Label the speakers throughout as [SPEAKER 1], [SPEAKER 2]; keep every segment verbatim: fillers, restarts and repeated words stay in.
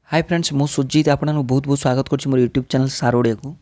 [SPEAKER 1] Hi friends मु सुजीत आपन बहुत बहुत स्वागत कर मोर यूट्यूब चैनल सार ओडिया को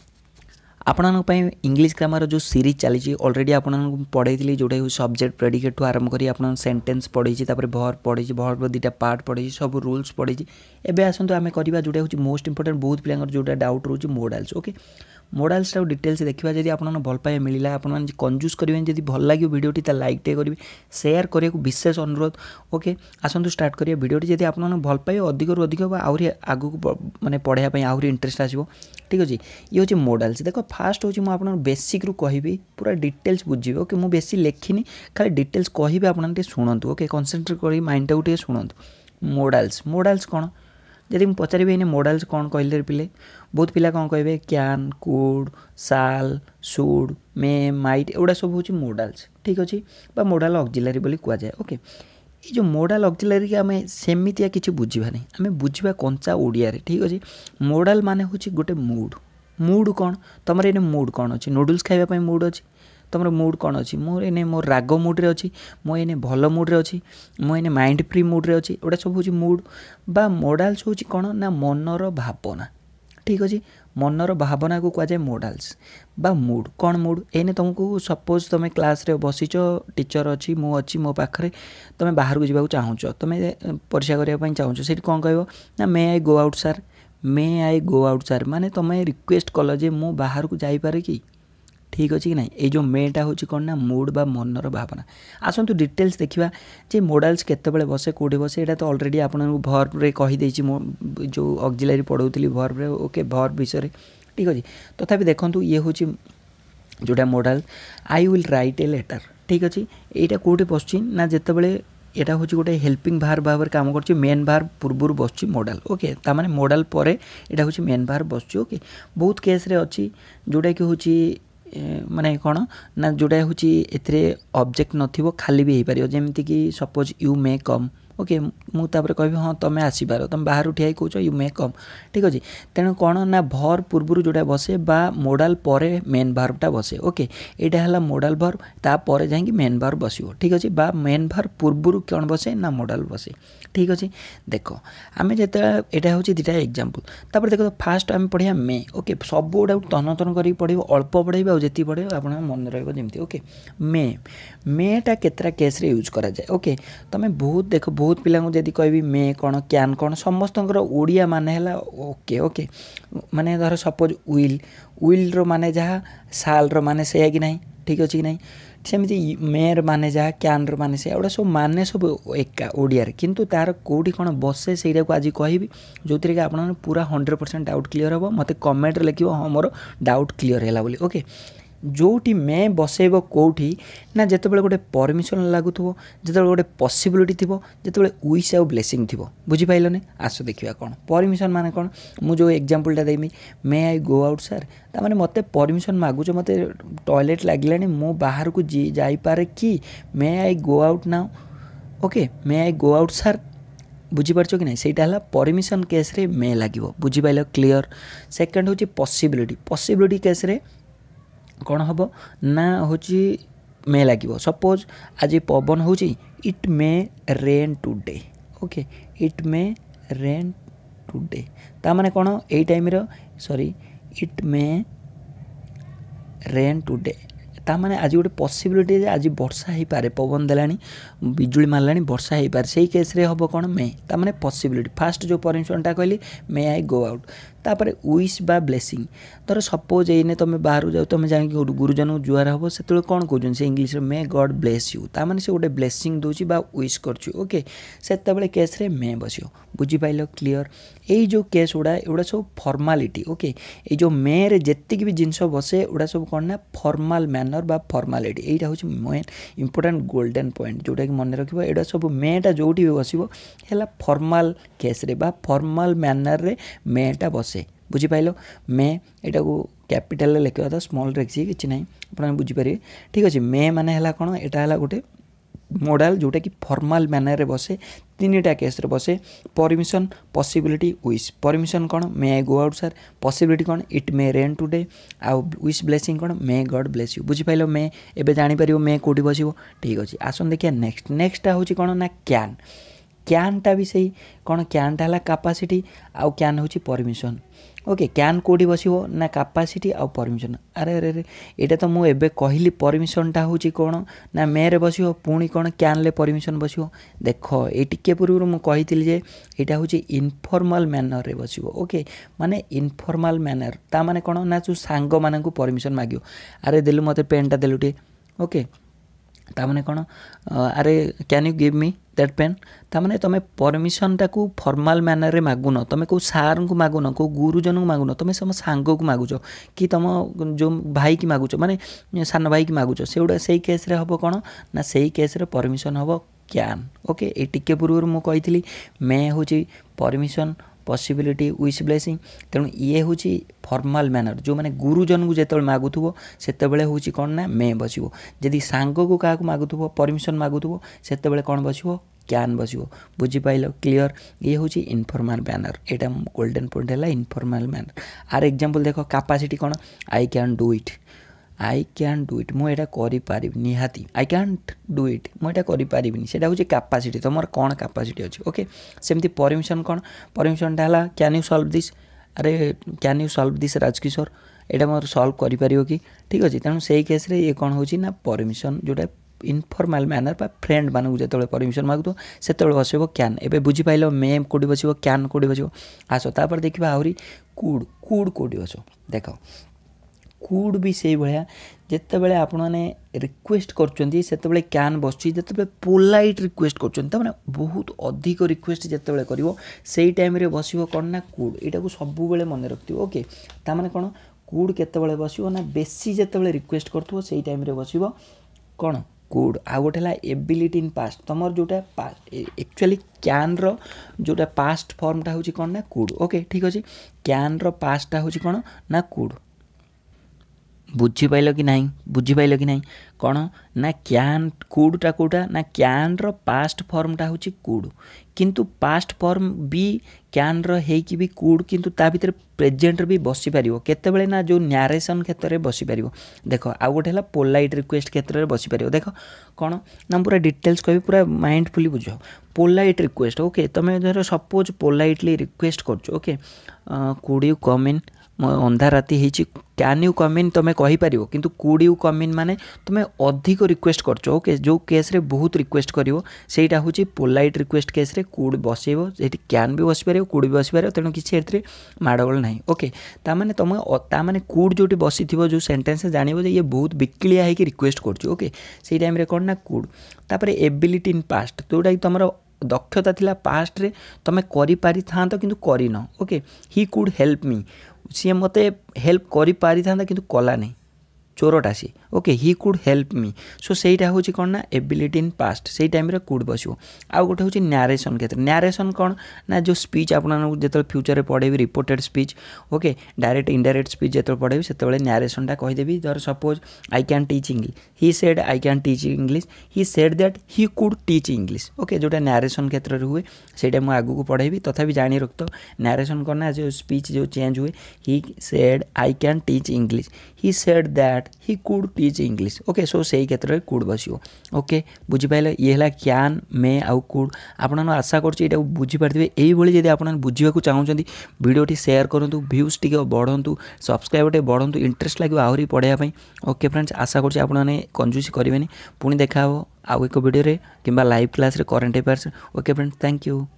[SPEAKER 1] आपण इंग्लिश ग्रामर जो सीरीज चली ऑलरेडी आपन पढ़ाई जोटा सब्जेक्ट प्रेडिकेट आरंभ करी आपन सेंटेंस पढ़ी भर पढ़ी भर दुटा पार्ट पढ़ी सब रूल्स पढ़ी एबे आसंतु आमे करबा जोटा होची मोस्ट इंपोर्टेंट बहुत पिलांगर जोटा डाउट रोची मोडाल्स ओके मोडाल्स टा डिटेल्स देखिबा जदी आपन भल पाए मिलिला आपन कंजूस करिवे जदी भल लागियो वीडियोटी ता लाइक टे करिवे शेयर करिया को विशेष अनुरोध ओके आसंतु स्टार्ट करिया वीडियोटी जदी आपन भल पाए अधिक रु अधिक आउरी आगु माने पढिया पई आउरी इंटरेस्ट आसीबो ठीक अछि ये होची मोडाल्स देखो फास्ट होची मु आपन बेसिक रु कहिबी पूरा डिटेल्स बुझिबे ओके मु बेसी लेखिनी खाली डिटेल्स कहिबे आपन टे सुनंतु ओके कंसंट्रेट करी माइंड टा टे सुनंतु मोडाल्स मोडाल्स कोन जदि पचारे इने मोडाल्स कौन कहले पिले बहुत पिला कौन कहे can could shall should may might एगुड़ा सब हूँ मोडाल्स ठीक अच्छे मोडाल ऑक्सिलरी बोली कह जाए ओके ये जो मोडाल ऑक्सिलरी के आम सेमितिया किसी बुझा नहीं आम बुझा कंचा ओडिया ठीक अच्छे मोडाल माने हूँ गोटे मूड मूड कौन तुम इने मूड कौन अच्छी नूडल्स खाइबा मूड अच्छी तुम मूड कौन अच्छी मोर इने मोर राग मुड्रे अच्छी मो इने भल मुड्रे अच्छी मो इने माइंड फ्री मुड्रे अच्छी एटा सब हूँ मूड बा मोडाल्स हूँ कौन ना मनर भावना ठीक अच्छे मनर भावना को कहुए मोडाल्स बा मूड कौन मूड एने तुमको सपोज तुम क्लास रे बसीच टीचर अच्छी मु अच्छी मो पाखे तुम बाहर को जावाक चाहूच तुम परीक्षा करने चाहूच से कौन कह ना मे आई गो आउट सार मे आई गो आउट सार माने तुम रिक्वेस्ट कल जे मु बाहर को जाइपारे कि ठीक अच्छे कि ना ये जो मेटा हूँ कौन ना मूड बा मनर भावना आसतु डिटेल्स देखा जे मोडाल्स केतबेले बसे कौटे बसे यहाँ तो ऑलरेडी आपको भर्व रे कहीदे जो ऑक्सिलरी पढ़ाऊली भर्व रे ओके भर्व विषय ठीक अच्छे तथापि देखो ये हूँ जोटा modal I will write a letter ठीक अच्छे यहाँ कौटे बसुची ना जितेबाला यहाँ हूँ गोटे हेल्पिंग भार भाव में काम कर मेन भार पूर्व बस मोडाल ओके तामाने मोडाल पर यहाँ हूँ मेन भार बस ओके बहुत केस रे अच्छी जोटा कि हूँ माने कौन ना जोटा हूँ ए ऑब्जेक्ट नथिबो खाली भी हो पार जमीती कि suppose you may come okay मुझे कह हाँ तुम आसपार तुम बाहर ठिया कौच यू मे कम ठीक अच्छे तेणु कौन ना भर पूर्व जोटा बसे बा मोडाल पर मेन भार्वटा बसे ओके यहाँ है मोडाल भार्व तापर जाकि मेन भार्व बस ठीक अच्छे बा मेन भार्व पूर्व कौन बसे ना मोडाल बसे ठीक अच्छे देख आम जिते यहाँ हूँ दुटा एग्जांपल तापर देख फास्ट आम पढ़िया मे ओके सब गुड़ा तन तन कर पढ़ो अल्प पढ़े और जी पढ़े आप मन रही ओके मे मेटा केतरा केस रे यूज करा जाए ओके तुम बहुत देख बहुत पिला जदि कह मे कौन कैन कौन समस्त ओडिया माने है ओके ओके माने धर सपोज विल विल रो माने जहाँ साल रो माने से कि नहीं ठीक अच्छे कि नहीं सेमती मेर माने जहाँ कैन रो माने से एवढा सब माने सब एका ओडिया किंतु तार कोठी कौन बसे से आज कहबी जो थी कि आप पूरा हंड्रेड परसेंट डाउट क्लीयर हम मत कमेंट लिखो हाँ मोर डाउट क्लीयर है बोली ओके जोटी मैं बसैब कौटी ना जितेबाला गोटे परमिशन लगुव जो गोटे पॉसिबिलिटी थी जो विश आउ ब्लेसिंग थी बुझीपाल नहीं आस देखा कौन परमिशन माने कौन मुझे एग्जांपलटा देमी मे आई गो आउट सार ताने मत परमिशन मागुच मत टॉयलेट लगे मु बाहर को जाइपारे कि may I go out now okay may I go out sir बुझीपार कि नहीं सहीटा है परमिशन केस रे मे लगे बुझीपाल क्लीयर सेकेंड हूँ पॉसिबिलिटी पॉसिबिलिटी केस रे कौन हम ना हूँ मे लगे सपोज आज पवन हूँ it may rain today okay it may rain today तामाने कौन यही time sorry it may rain today तामाने आज गोटे पॉसिबिलिटी आज वर्षा हो पारे पवन देलानी बिजुली मारलानी वर्षा हो पारे से केस रे हम कौन मे तामाने पॉसिबिलिटी फास्ट जो परमिशनटा कहली मे आई गो आउट तापर विश बा ब्लेसिंग धर सपोज एने तुम बाहर जाओ तुम जान गुरुजन जुआर हम से कौन कहते से English may God bless you तामाने से गोटे ब्लेसिंग दूची बा विश करछु ओके से केस रे मे बसियो बुझीपाल क्लीयर यही जो केस गुड़ा एगुड़ा सब फॉर्मालिटी ओके ये जो मे रे जेतिक भी जिनस बसे एगुड़ा सब कौन ना फॉर्माल मैनर बा फॉर्मालिटी यहाँ हूँ मेन इंपोर्टेंट गोल्डन पॉइंट जोटा कि मन रखिबो एटा सब मेटा जोटी भी बसिबो हैला फॉर्माल केस रे बा फॉर्माल मैनर रे मेटा बसे बुझीपाल मे एटा को कैपिटल लिखा था स्मॉल रखी किसी ना आप बुझीपारे ठीक अच्छे मे माने है कौन यहाँ है गोटे मोडाल जोटा कि फॉर्माल मैनर रे बसे तीन टा केस रे बसे परमिशन पॉसिबिलिटी विश परमिशन कौन may I go out sir possibility कौन इट मे रेन टुडे आउ विश ब्लेसिंग कौन मे गॉड ब्लेस यू बुझीपाल मे एबे जानी परिबो मे कोठी बसिबो ठीक अछि आसन देखिया नेक्स्ट नेक्स्ट हूँ कौन ना कैन क्यानटा भी सही कौन क्यानटा है कैपेसिटी आउ क्यान हूँ परमिशन ओके क्यान कोडी बसिबो ना कैपेसिटी आउ परमिशन अरे अरे अरे एटा तो मुझे एबे कहली परमिशनटा हूँ कौन ना मे रे बसिबो पुणी कौन क्यान ले परमिशन बसिबो देख ये टिके पूर्व मुझे कही जे यहाँ हूँ इनफॉर्मल मैनर रे बसिबो ओके माने इनफॉर्मल मैनर ता माने कौन ना तू सांग मानू परमिशन मागियो अरे देलु मते पेनटा देलु टे ओके तामाने कौन अरे can you give me that pen तामाने तुम परमिशनटा को फॉर्मल मैनर रे मागुन तुम को सार को मागुन को गुरुजन को मागुन तुम सम सांग को मागुच कि तुम जो भाई की मागुच माने सान भाई की मागुच से गुड़ा से केस रे हम कौन ना से केस रे परमिशन हम कैन ओके ये टिके पूर्व मुझे कही मैं हूँ परमिशन पॉसिबिलिटी विश ब्लेसिंग तेणु ये हूँ फॉर्मल मैनर जो मैंने गुरुजन को जिते मागुव से हूँ कौन ना मे बसो जदि सांग को क्या मागुव परमिशन मागुव से कौन बसो कैन बसो बुझीपाल क्लीयर ये हूँ इनफॉर्मल मैनर यहाँ गोल्डन पॉइंट है इनफॉर्मल मैनर आर एग्जांपल देख कैपेसिटी कौन I can do it I can do it मुझे करी निहाती आई कैंट डू इट मुझे करी से हूँ कैपेसिटी तुम कौन कैपेसिटी अच्छी ओके सेमती परमिशन कौन परमिशनटा है कैन यू सॉल्व दिस अरे can you solve this Rajkishore यहाँ मोर सॉल्व करिपारियो कि ठीक अच्छे तेणु से केस रे ये कौन हूँ ना परमिशन जोटा इनफॉर्मल मैनर बा फ्रेंड मानू जो परमिशन मागुव से बसो कैन एवं बुझीपाल मे कौटी बसो कैन कौटी बसो आस तापर देखा आहरी कूड कूड कौटी बसो देख कूड भी से भाया जिते बड़े आपण मैंने रिक्वेस्ट कर कैन बस जिते पोलाइट रिक्वेस्ट कर बहुत अधिक रिक्वेस्ट जिते कर से टाइम रे बस कौन ना कूड यहाँ को सब मन रखिथ ओके ताने कौन कूड केतबले बस ना बेसी जिते रिक्वेस्ट कर से टाइम रे बस कौन कूड आ गोटे है एबिलिटी इन पास्ट तुम जोटा एक्चुअली कैन रो जोटा पास्ट फॉर्मटा हूँ कौन ना कूड ओके ठीक अच्छे कैन रो पास्टा हूँ कौन ना कूड बुझीपाल कि नहीं बुझीपाल कि नहीं कौन ना कैन कूडटा कौटा ना कैन रो पास्ट फॉर्मटा हूँ कूड किंतु पास्ट फॉर्म भी कैन रो है कि भी कूड किंतु ता भीतर प्रेजेंट भी बसी पारिबो केतेबेले ना जो न्यारेशन क्षेत्र में बसी पारिबो देख आ गोटे है पोलाइट रिक्वेस्ट क्षेत्र में बसी पारिबो देख कौन ना पूरा डिटेल्स कहि पूरा माइंडफुली बुझ पोलाइट रिक्वेस्ट ओके तुम धर सपोज पोलाइटली रिक्वेस्ट करछ okay could you come in अंधा राति होती कैन यू कम इन तुम कहीपर किंतु कुड यू कम इन माने तुम अधिक रिक्वेस्ट करछ ओके जो केस रे बहुत रिक्वेस्ट करिवो सेटा होची पोलाइट रिक्वेस्ट केस रे कुड बसेबो जेठी कैन भी बस पारिवो कुड भी बस पारिवो तेणु किसी एथरे माडगोल नहीं ओके ता माने तुम ता माने कुड जोटी बसिथिबो जो सेंटेंस जानिबो जे ये बहुत बिक्लिया है कि रिक्वेस्ट करछ ओके से टाइम रे कोन ना कुड तापर एबिलिटी इन पास्ट जोटा कि तुमरो दक्षता थिला पास्ट रे तुम करि पारि थांतो किंतु करिन okay he could help me सी मते हेल्प करि पारि थांता किंतु कला नहीं चोरटा सी okay he could help me so सेटा हूँ कौन ना एबिलिटी इन पास्ट से टाइम रे कुड बसो आउ गोटे हूँ न्यारेशन क्षेत्र न्यारेशन कौन ना जो स्पीच आपन जो फ्यूचर पढ़े reported speech okay direct indirect speech जो पढ़े से न्यारेशनटा कहीदेवी धर suppose I can teach English he said I can teach English he said that he could teach English okay जोटा न्यारेशन क्षेत्र में हुए से मुझे आगू पढ़ेबी तथापि जानी रख तो न्यारेशन कौन ना जो स्पीच जो चेंज हुए he said I can teach English he said that he could teach English okay so से क्षेत्र में कुड बसो ओके बुझीपाल ये है कैन मे आउ कुड आपन आशा कर बुझीपारे यही जब आप बुझा चाहते भिडियोटी शेयर करूँ व्यूज टी बढ़ु सब्सक्राइब टे बढ़ु इंटरेस्ट लगे आहरी पढ़ाई ओके फ्रेंड्स आशा कर कंजूसी करेंगे पुणी देखा आउ एक वीडियो कि लाइव क्लास रे current affairs okay friends thank you.